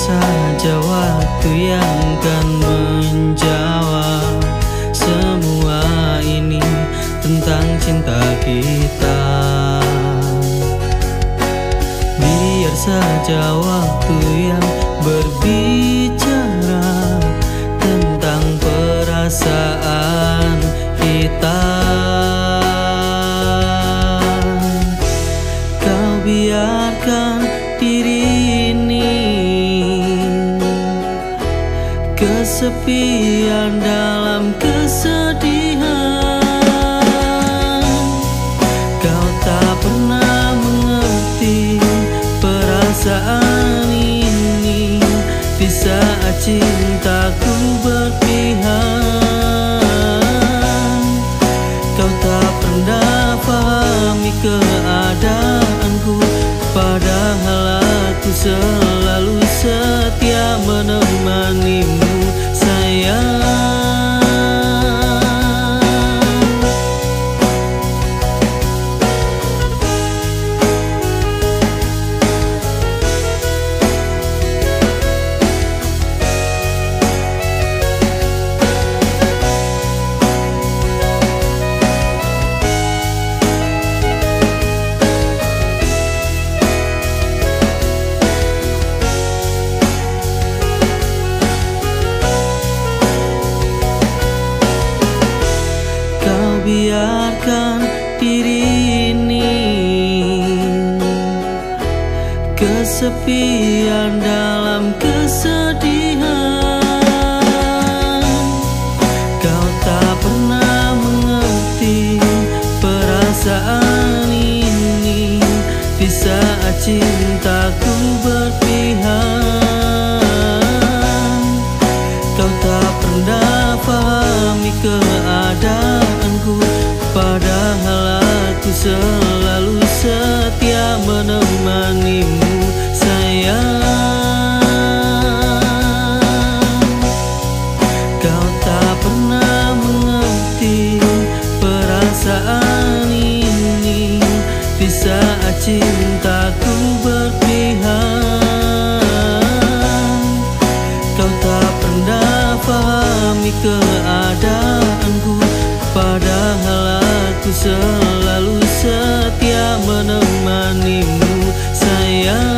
saja waktu yang kan menjawab semua ini tentang cinta kita. Biar saja waktu yang berbicara tentang perasaan kita. Kau biarkan diri ini kesepian dalam kesedihan. Kau tak pernah mengerti perasaan ini di saat cintaku berpihak. Kau tak pernah pahami keadaanku, padahal aku selalu setia menemanimu sayang. Biarkan diri ini kesepian dalam kesedihan. Kau tak pernah mengerti perasaan ini di saat cintaku berpihak. Kau tak pernah pahami keadaanku, padahal aku selalu setia menemanimu sayang. Kau tak pernah mengerti perasaan ini di saat cintaku berpihak. Kau tak pernah pahami keadaanku, padahal aku selalu setia menemanimu sayang.